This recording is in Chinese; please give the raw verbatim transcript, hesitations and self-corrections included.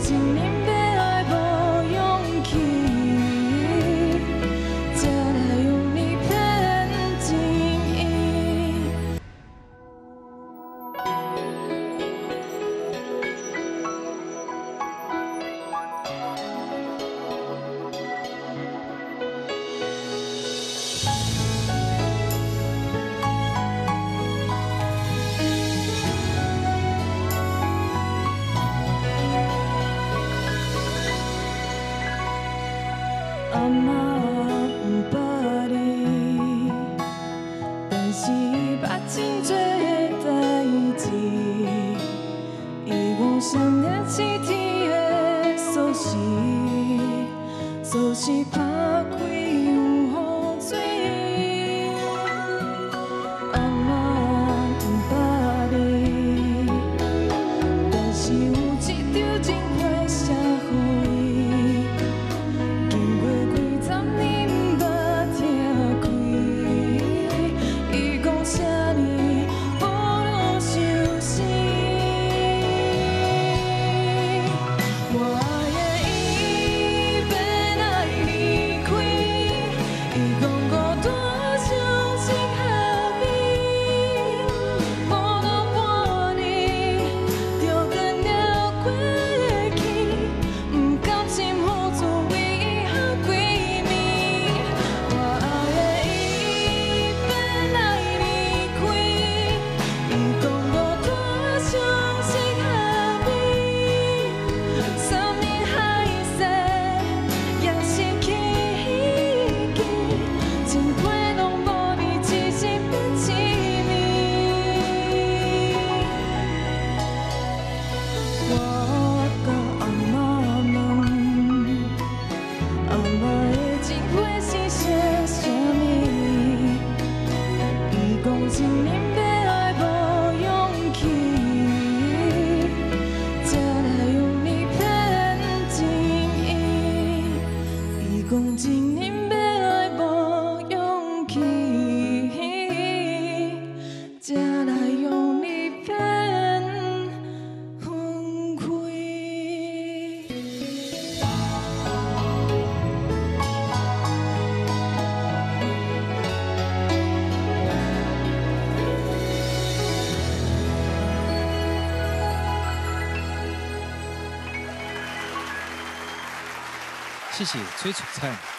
情忍要爱无勇气，才来用你骗情意。阿妈不捌你，但是伊捌真多代志。伊讲想念是天的锁匙，锁匙打开有雨水。阿妈不捌你，但是有一张情花写予伊。 情忍要爱无勇气，才来用你骗情意。伊讲情忍要爱无勇气，才来用你骗分开。 谢谢崔楚灿。